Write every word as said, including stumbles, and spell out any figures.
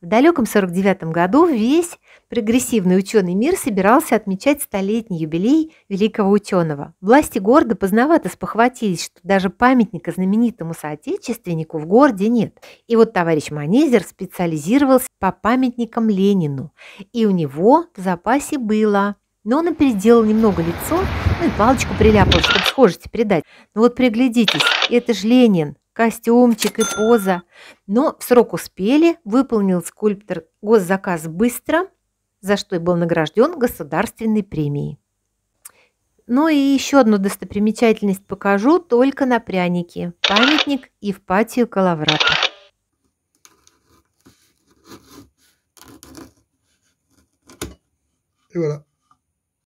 В далеком сорок девятом году весь прогрессивный ученый мир собирался отмечать столетний юбилей великого ученого. Власти города поздновато спохватились, что даже памятника знаменитому соотечественнику в городе нет. И вот товарищ Манезер специализировался по памятникам Ленину, и у него в запасе было. Но он и переделал немного лицо, ну и палочку приляпал, чтобы схожести придать. Ну вот приглядитесь, это же Ленин. Костюмчик и поза. Но в срок успели, выполнил скульптор госзаказ быстро, за что и был награжден государственной премией. Ну и еще одну достопримечательность покажу только на прянике. Памятник Евпатию Калаврату. Et voilà.